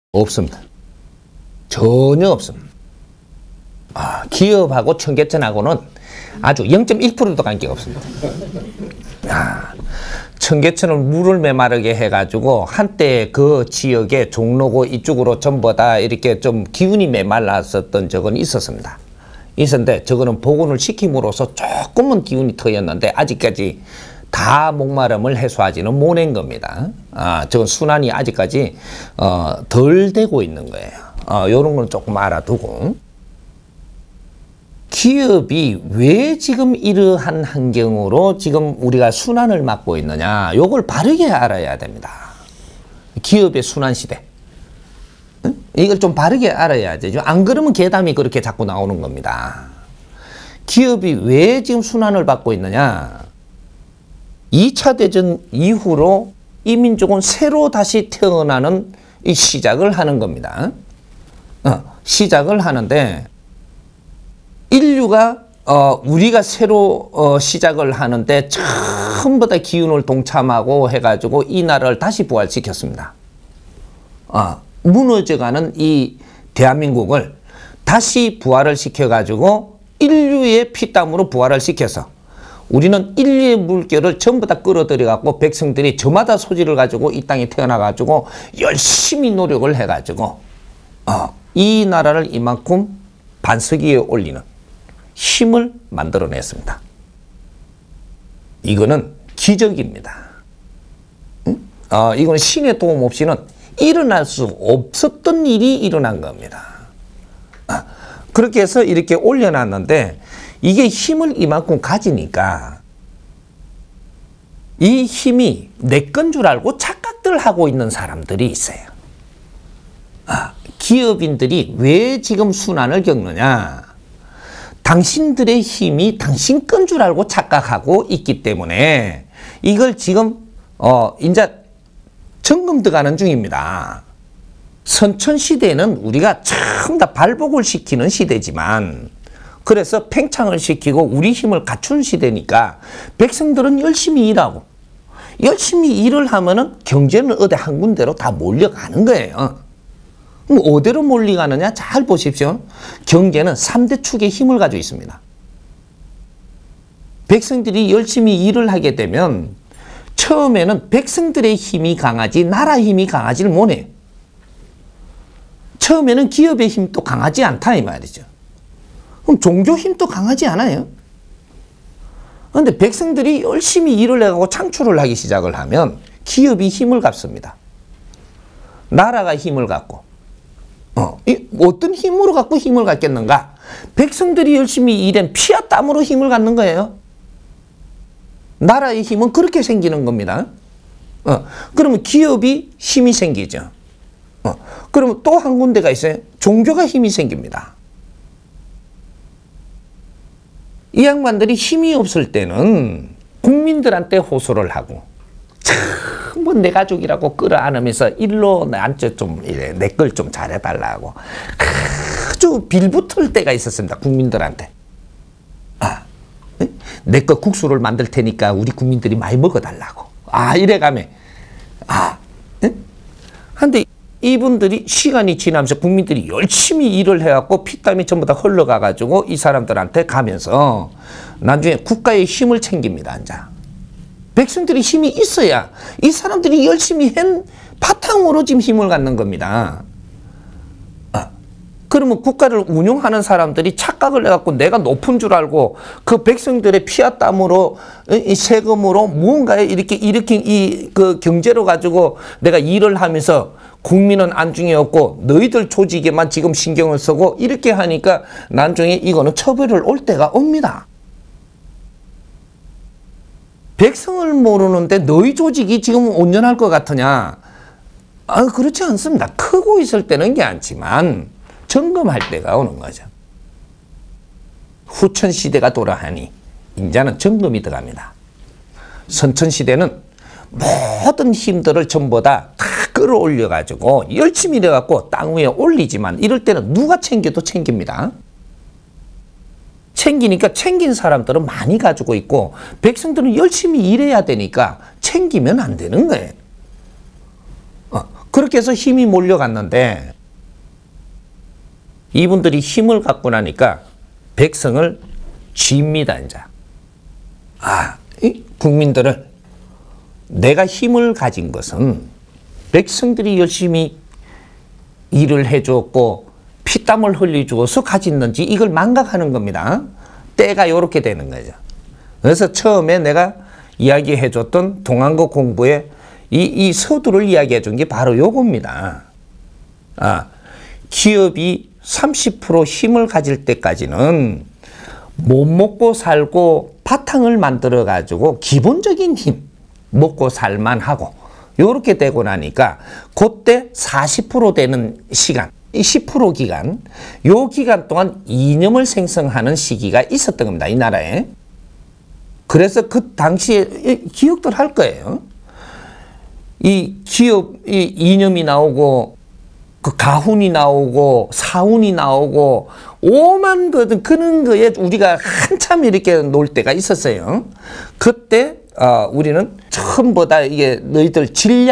없습니다. 전혀 없습니다. 기업하고 청계천하고는 아주 0.1%도 관계가 없습니다. 청계천을 물을 메마르게 해가지고 한때 그 지역에 종로구 이쪽으로 전부 다 이렇게 좀 기운이 메말랐었던 적은 있었습니다. 있었는데 저거는 복원을 시킴으로써 조금은 기운이 트였는데 아직까지 다 목마름을 해소하지는 못한 겁니다. 저건 순환이 아직까지 덜 되고 있는 거예요. 요런 건 조금 알아두고, 기업이 왜 지금 이러한 환경으로 지금 우리가 순환을 막고 있느냐, 요걸 바르게 알아야 됩니다. 기업의 순환 시대. 이걸 좀 바르게 알아야 되죠. 안 그러면 괴담이 그렇게 자꾸 나오는 겁니다. 기업이 왜 지금 순환을 받고 있느냐, 2차 대전 이후로 이 민족은 새로 다시 태어나는 이 시작을 하는 겁니다. 시작을 하는데, 인류가 우리가 새로 시작을 하는데 전부 다 기운을 동참하고 해가지고 이 나라를 다시 부활시켰습니다. 무너져가는 이 대한민국을 다시 부활을 시켜가지고 인류의 피땀으로 부활을 시켜서 우리는 인류의 물결을 전부 다 끌어들여갖고 백성들이 저마다 소질을 가지고 이 땅에 태어나가지고 열심히 노력을 해가지고 이 나라를 이만큼 반석위에 올리는 힘을 만들어냈습니다. 이거는 기적입니다. 이거는 신의 도움 없이는 일어날 수 없었던 일이 일어난 겁니다. 그렇게 해서 이렇게 올려놨는데, 이게 힘을 이만큼 가지니까 이 힘이 내 건 줄 알고 착각들 하고 있는 사람들이 있어요. 기업인들이 왜 지금 순환을 겪느냐, 당신들의 힘이 당신 건 줄 알고 착각하고 있기 때문에 이걸 지금 이제 점검 들어가는 중입니다. 선천시대는 우리가 전부 다 발복을 시키는 시대지만, 그래서 팽창을 시키고 우리 힘을 갖춘 시대니까 백성들은 열심히 일하고 열심히 일을 하면은 경제는 어디 한 군데로 다 몰려가는 거예요. 그럼 어디로 몰려가느냐, 잘 보십시오. 경제는 3대 축의 힘을 가지고 있습니다. 백성들이 열심히 일을 하게 되면 처음에는 백성들의 힘이 강하지 나라 힘이 강하지를 못해. 처음에는 기업의 힘도 강하지 않다 이 말이죠. 그럼 종교 힘도 강하지 않아요. 그런데 백성들이 열심히 일을 해가고 창출을 하기 시작을 하면 기업이 힘을 갖습니다. 나라가 힘을 갖고, 어떤 힘으로 갖고 힘을 갖겠는가? 백성들이 열심히 일한 피와 땀으로 힘을 갖는 거예요. 나라의 힘은 그렇게 생기는 겁니다. 그러면 기업이 힘이 생기죠. 그러면 또 한 군데가 있어요. 종교가 힘이 생깁니다. 이 양반들이 힘이 없을 때는 국민들한테 호소를 하고, 뭐 내 가족이라고 끌어안으면서 일로 나한테 좀 이래 내 걸 좀 잘해달라고 아주 빌붙을 때가 있었습니다. 국민들한테. 내 거 국수를 만들 테니까 우리 국민들이 많이 먹어달라고. 이래가며. 근데 이분들이 시간이 지나면서 국민들이 열심히 일을 해갖고 피땀이 전부 다 흘러가가지고 이 사람들한테 가면서 나중에 국가의 힘을 챙깁니다. 이제. 백성들이 힘이 있어야 이 사람들이 열심히 한 바탕으로 지금 힘을 갖는 겁니다. 그러면 국가를 운영하는 사람들이 착각을 해갖고 내가 높은 줄 알고 그 백성들의 피와 땀으로 이 세금으로 무언가에 이렇게 일으킨 이 그 경제로 가지고 내가 일을 하면서 국민은 안중에 없고 너희들 조직에만 지금 신경을 쓰고 이렇게 하니까 나중에 이거는 처벌을 올 때가 옵니다. 백성을 모르는데 너희 조직이 지금 온전할 것 같으냐? 그렇지 않습니다. 크고 있을 때는 괜찮지만 점검할 때가 오는 거죠. 후천시대가 돌아하니 이제는 점검이 들어갑니다. 선천시대는 모든 힘들을 전부 다 끌어올려가지고 열심히 일해갖고 땅 위에 올리지만 이럴 때는 누가 챙겨도 챙깁니다. 챙기니까 챙긴 사람들은 많이 가지고 있고 백성들은 열심히 일해야 되니까 챙기면 안 되는 거예요. 그렇게 해서 힘이 몰려갔는데 이분들이 힘을 갖고 나니까 백성을 쥡니다. 이제 이 국민들을 내가 힘을 가진 것은 백성들이 열심히 일을 해줬고 피땀을 흘려주어서 가졌는지 이걸 망각하는 겁니다. 때가 이렇게 되는 거죠. 그래서 처음에 내가 이야기해줬던 동안거 공부에 이 서두를 이야기해 준 게 바로 요겁니다. 기업이 30% 힘을 가질 때까지는 못 먹고 살고 바탕을 만들어 가지고 기본적인 힘 먹고 살만 하고 요렇게 되고 나니까 그때 40% 되는 시간, 10% 기간, 요 기간 동안 이념을 생성하는 시기가 있었던 겁니다. 이 나라에. 그래서 그 당시에 기억들 할 거예요. 이 기업 이 이념이 나오고 그 가훈이 나오고 사훈이 나오고 오만 그런 거에 우리가 한참 이렇게 놀 때가 있었어요. 그때 우리는 처음보다 이게 너희들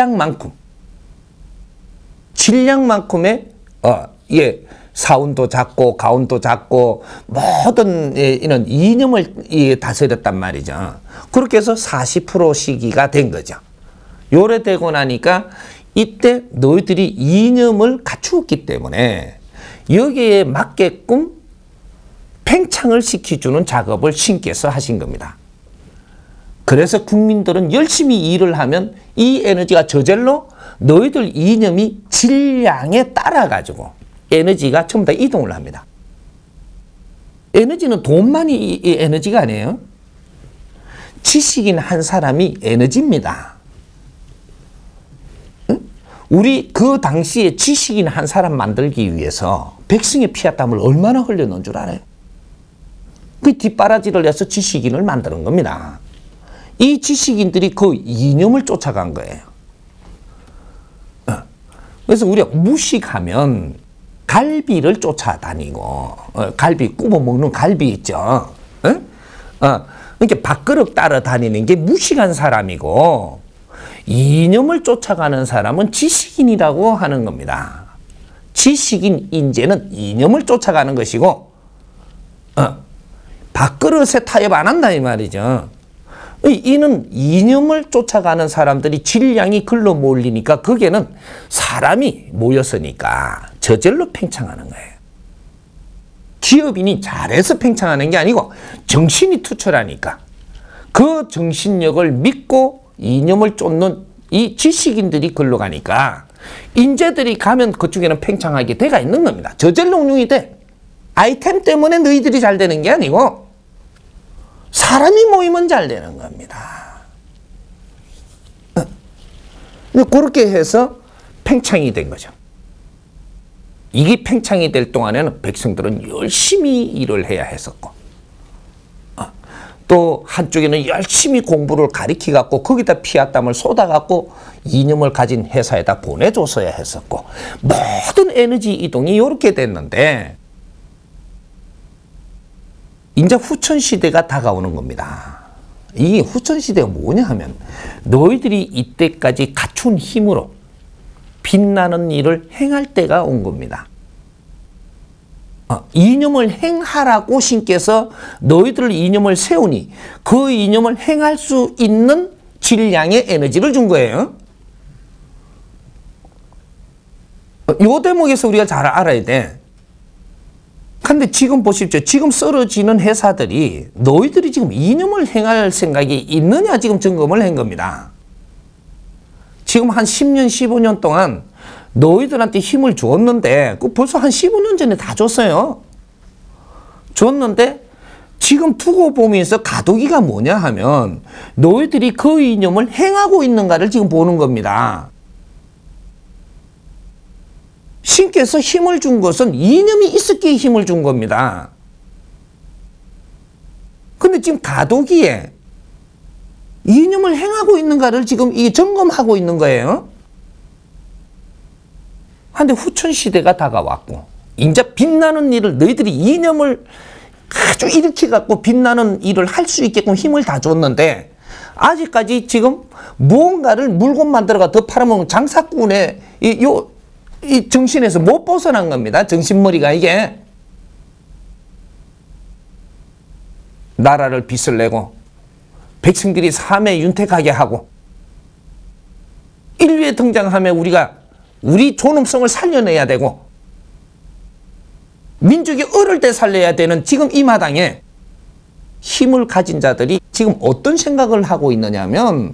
질량만큼의 이게 사훈도 작고 가훈도 작고 모든 이런 이념을 다스렸단 말이죠. 그렇게 해서 40% 시기가 된 거죠. 요래 되고 나니까 이때 너희들이 이념을 갖추었기 때문에 여기에 맞게끔 팽창을 시켜주는 작업을 신께서 하신 겁니다. 그래서 국민들은 열심히 일을 하면 이 에너지가 저절로 너희들 이념이 질량에 따라가지고 에너지가 전부 다 이동을 합니다. 에너지는 돈만이 에너지가 아니에요. 지식인 한 사람이 에너지입니다. 우리 그 당시에 지식인 한 사람 만들기 위해서 백성의 피와 땀을 얼마나 흘려놓은 줄 알아요? 그 뒷바라지를 해서 지식인을 만드는 겁니다. 이 지식인들이 그 이념을 쫓아간 거예요. 그래서 우리가 무식하면 갈비를 쫓아다니고 갈비 구워 먹는 갈비 있죠. 그러니까 밥그릇 따라다니는 게 무식한 사람이고 이념을 쫓아가는 사람은 지식인이라고 하는 겁니다. 지식인 인재는 이념을 쫓아가는 것이고 밥그릇에 타협 안 한다 이 말이죠. 이는 이념을 쫓아가는 사람들이 질량이 글로 몰리니까 거기에는 사람이 모였으니까 저절로 팽창하는 거예요. 기업인이 잘해서 팽창하는 게 아니고 정신이 투철하니까 그 정신력을 믿고 이념을 쫓는 이 지식인들이 글로 가니까 인재들이 가면 그쪽에는 팽창하게 돼가 있는 겁니다. 저절로 운용이 돼. 아이템 때문에 너희들이 잘 되는 게 아니고 사람이 모이면 잘 되는 겁니다. 그렇게 해서 팽창이 된 거죠. 이게 팽창이 될 동안에는 백성들은 열심히 일을 해야 했었고 또 한쪽에는 열심히 공부를 가리키 갖고 거기다 피와 땀을 쏟아 갖고 이념을 가진 회사에다 보내줬어야 했었고 모든 에너지 이동이 이렇게 됐는데 이제 후천시대가 다가오는 겁니다. 이 후천시대가 뭐냐 하면 너희들이 이때까지 갖춘 힘으로 빛나는 일을 행할 때가 온 겁니다. 이념을 행하라고 신께서 너희들 이념을 세우니 그 이념을 행할 수 있는 질량의 에너지를 준 거예요. 요 대목에서 우리가 잘 알아야 돼. 근데 지금 보십시오. 지금 썰어지는 회사들이 너희들이 지금 이념을 행할 생각이 있느냐 지금 점검을 한 겁니다. 지금 한 10년, 15년 동안 너희들한테 힘을 줬는데 그 벌써 한 15년 전에 다 줬어요. 줬는데 지금 두고 보면서 가도기가 뭐냐 하면 너희들이 그 이념을 행하고 있는가를 지금 보는 겁니다. 신께서 힘을 준 것은 이념이 있었기에 힘을 준 겁니다. 근데 지금 가도기에 이념을 행하고 있는가를 지금 이 점검하고 있는 거예요. 근데 후천시대가 다가왔고 이제 빛나는 일을 너희들이 이념을 아주 일으켜 갖고 빛나는 일을 할 수 있게끔 힘을 다 줬는데 아직까지 지금 무언가를 물건 만들어가 더 팔아먹는 장사꾼의 이 정신에서 못 벗어난 겁니다. 정신머리가 이게. 나라를 빚을 내고 백성들이 삶에 윤택하게 하고 인류에 등장하면 우리가 우리 존엄성을 살려내야 되고 민족이 어릴 때 살려야 되는 지금 이 마당에 힘을 가진 자들이 지금 어떤 생각을 하고 있느냐면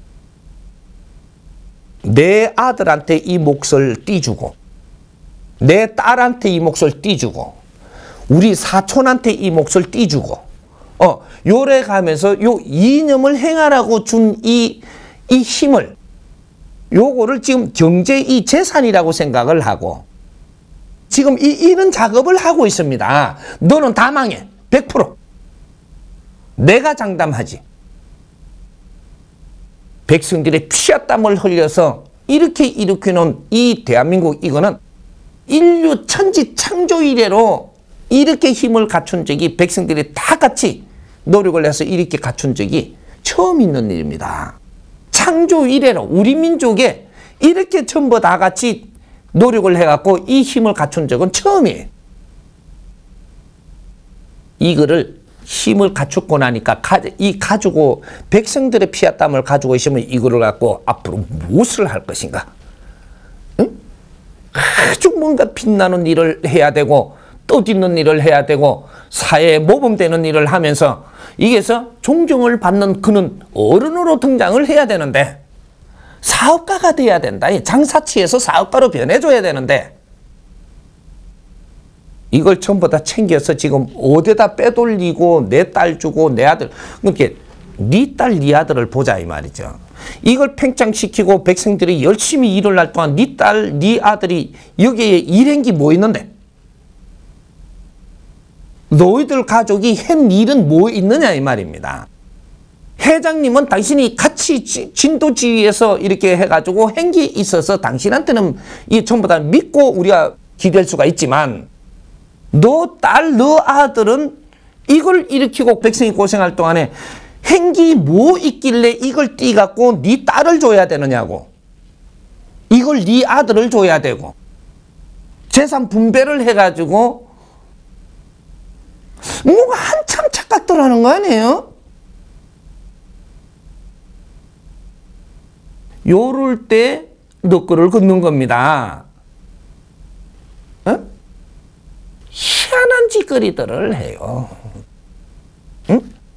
내 아들한테 이 몫을 띄주고 내 딸한테 이 몫을 띄주고 우리 사촌한테 이 몫을 띄주고 요래 가면서 요 이념을 행하라고 준 이 힘을 요거를 지금 경제 이 재산이라고 생각을 하고 지금 이런 작업을 하고 있습니다. 너는 다 망해. 100%. 내가 장담하지. 백성들의 피와 땀을 흘려서 이렇게 일으켜놓은 이 대한민국 이거는 인류 천지 창조 이래로 이렇게 힘을 갖춘 적이 백성들이 다 같이 노력을 해서 이렇게 갖춘 적이 처음 있는 일입니다. 창조 이래로 우리 민족에 이렇게 전부 다 같이 노력을 해갖고 이 힘을 갖춘 적은 처음이에요. 이거를 힘을 갖추고 나니까 가지고 백성들의 피와 땀을 가지고 있으면 이거를 갖고 앞으로 무엇을 할 것인가? 응? 아주 뭔가 빛나는 일을 해야 되고 뜻있는 일을 해야 되고 사회에 모범되는 일을 하면서 이게서 존경을 받는 그는 어른으로 등장을 해야 되는데 사업가가 돼야 된다. 장사치에서 사업가로 변해줘야 되는데 이걸 전부 다 챙겨서 지금 어디다 빼돌리고 내 딸 주고 내 아들 그렇게 네 딸 네 아들을 보자 이 말이죠. 이걸 팽창시키고 백성들이 열심히 일을 할 동안 네 딸 네 아들이 여기에 일한 게 뭐 있는데 너희들 가족이 한 일은 뭐 있느냐 이 말입니다. 회장님은 당신이 같이 진도지휘에서 이렇게 해가지고 한 게 있어서 당신한테는 이 전부 다 믿고 우리가 기댈 수가 있지만 너 딸, 너 아들은 이걸 일으키고 백성이 고생할 동안에 행기 뭐 있길래 이걸 띠갖고 네 딸을 줘야 되느냐고. 이걸 네 아들을 줘야 되고 재산 분배를 해가지고 뭐가 한참 착각들 거 아니에요? 요럴 때 너 거를 걷는 겁니다. 희한한 짓거리들을 해요. 응?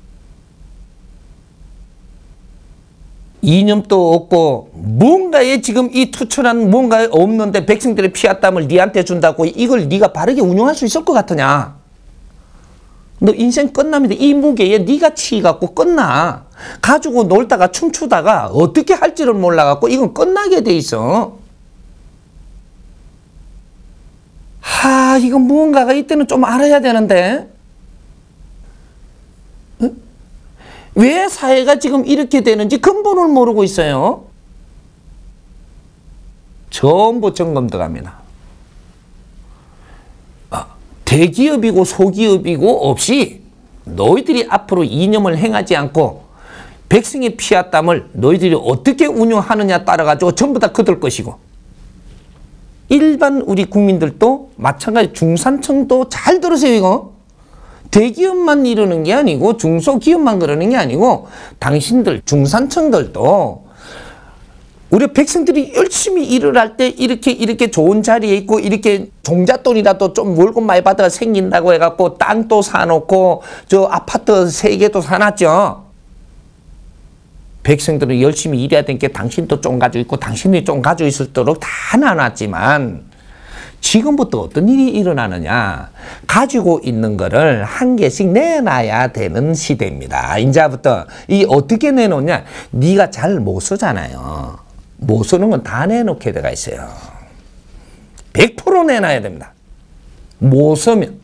이념도 없고 뭔가에 지금 이 투철한 뭔가에 없는데 백성들의 피와 땀을 니한테 준다고 이걸 네가 바르게 운영할 수 있을 것 같으냐? 너 인생 끝납니다. 이 무게에 네가 치갖고 끝나. 가지고 놀다가 춤추다가 어떻게 할지를 몰라갖고 이건 끝나게 돼 있어. 이건 무언가가 이때는 좀 알아야 되는데. 응? 왜 사회가 지금 이렇게 되는지 근본을 모르고 있어요. 전부 점검 들어갑니다. 대기업이고 소기업이고 없이 너희들이 앞으로 이념을 행하지 않고 백성의 피와 땀을 너희들이 어떻게 운영하느냐 따라가지고 전부 다 그들 것이고 일반 우리 국민들도 마찬가지 중산층도 잘 들으세요 이거. 대기업만 이러는 게 아니고 중소기업만 그러는 게 아니고 당신들 중산층들도 우리 백성들이 열심히 일을 할 때 이렇게 좋은 자리에 있고 이렇게 종잣돈이라도 좀 월급 많이 받아 생긴다고 해갖고 땅도 사놓고 저 아파트 3개도 사놨죠. 백성들은 열심히 일해야 되는 게 당신도 좀 가지고 있고 당신이 좀 가지고 있도록 다 나눴지만 지금부터 어떤 일이 일어나느냐. 가지고 있는 거를 한 개씩 내놔야 되는 시대입니다. 이제부터 이 어떻게 내놓냐. 네가 잘 못 쓰잖아요. 못 쓰는 건 다 내놓게 돼가 있어요. 100% 내놔야 됩니다. 못 쓰면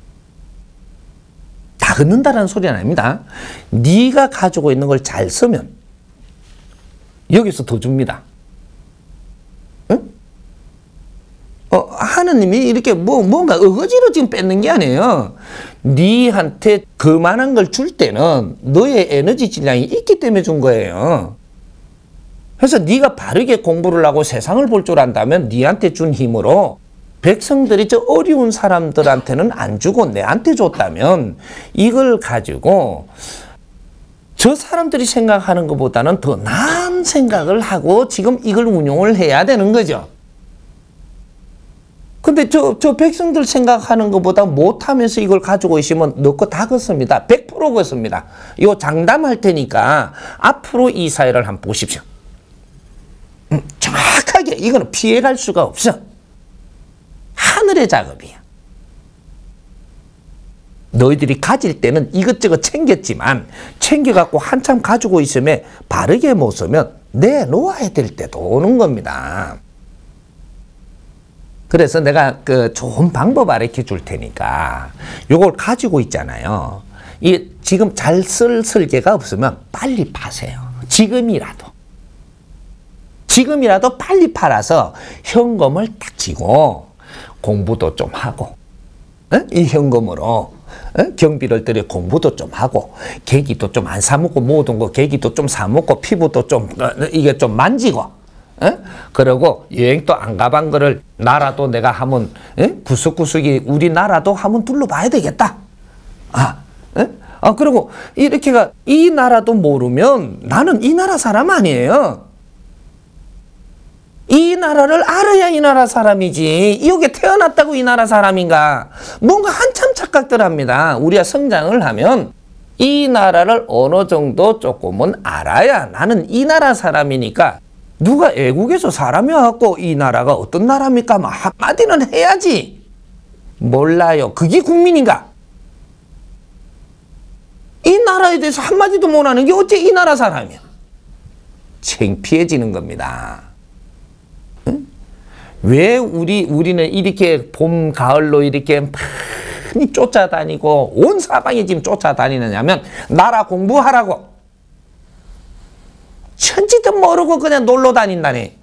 다 긋는다는 소리는 아닙니다. 네가 가지고 있는 걸 잘 쓰면 여기서 더 줍니다. 응? 하느님이 이렇게 뭔가 어거지로 지금 뺏는 게 아니에요. 니한테 그만한 걸 줄 때는 너의 에너지 질량이 있기 때문에 준 거예요. 그래서 네가 바르게 공부를 하고 세상을 볼 줄 안다면 니한테 준 힘으로 백성들이 저 어려운 사람들한테는 안 주고 내한테 줬다면 이걸 가지고 저 사람들이 생각하는 것보다는 더 나은 생각을 하고 지금 이걸 운용을 해야 되는 거죠. 근데 저 백성들 생각하는 것보다 못하면서 이걸 가지고 있으면 너 거 다 걷습니다. 100% 걷습니다. 이거 장담할 테니까 앞으로 이 사회를 한번 보십시오. 정확하게 이거는 피해갈 수가 없어. 하늘의 작업이야. 너희들이 가질 때는 이것저것 챙겼지만 챙겨갖고 한참 가지고 있으면 바르게 못 쓰면 내놓아야 될 때도 오는 겁니다. 그래서 내가 그 좋은 방법 가르쳐 줄 테니까 요걸 가지고 있잖아요. 이 지금 잘 쓸 설계가 없으면 빨리 파세요. 지금이라도 빨리 팔아서 현금을 딱 쥐고 공부도 좀 하고 이 현금으로 경비를 들여 공부도 좀 하고 계기도 좀 안 사먹고 모든 거 계기도 좀 사먹고 피부도 좀 이게 좀 만지고 그러고 여행도 안 가본 거를 나라도 내가 한번 구석구석이 우리나라도 한번 둘러봐야 되겠다. 그리고 이렇게가 이 나라도 모르면 나는 이 나라 사람 아니에요. 이 나라를 알아야 이 나라 사람이지. 여기 태어났다고 이 나라 사람인가. 뭔가 한참 착각들 합니다. 우리가 성장을 하면 이 나라를 어느 정도 조금은 알아야 나는 이 나라 사람이니까 누가 애국에서 사람이 와갖고 이 나라가 어떤 나라입니까? 한마디는 해야지. 몰라요. 그게 국민인가? 이 나라에 대해서 한마디도 못하는 게 어째 이 나라 사람이야? 창피해지는 겁니다. 왜 우리는 이렇게 봄, 가을로 이렇게 많이 쫓아다니고 온 사방에 지금 쫓아다니느냐면 나라 공부하라고. 천지도 모르고 그냥 놀러 다닌다니.